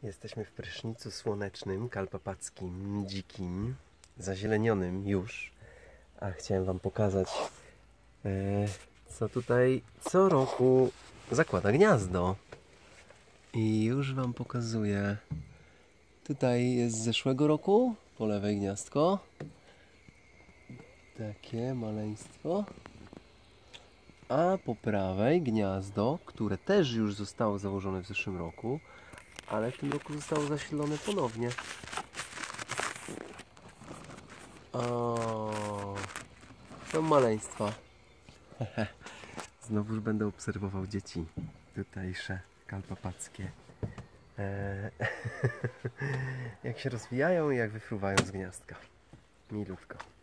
Jesteśmy w prysznicu słonecznym, karpackim, dzikim, zazielenionym już. A chciałem Wam pokazać, co tutaj co roku zakłada gniazdo. I już Wam pokazuję. Tutaj jest z zeszłego roku, po lewej gniazdko. Takie maleństwo. A po prawej gniazdo, które też już zostało założone w zeszłym roku, ale w tym roku zostało zasilone ponownie. O, są maleństwa. Znowuż będę obserwował dzieci tutejsze, karpackie. Jak się rozwijają i jak wyfruwają z gniazdka. Milutko.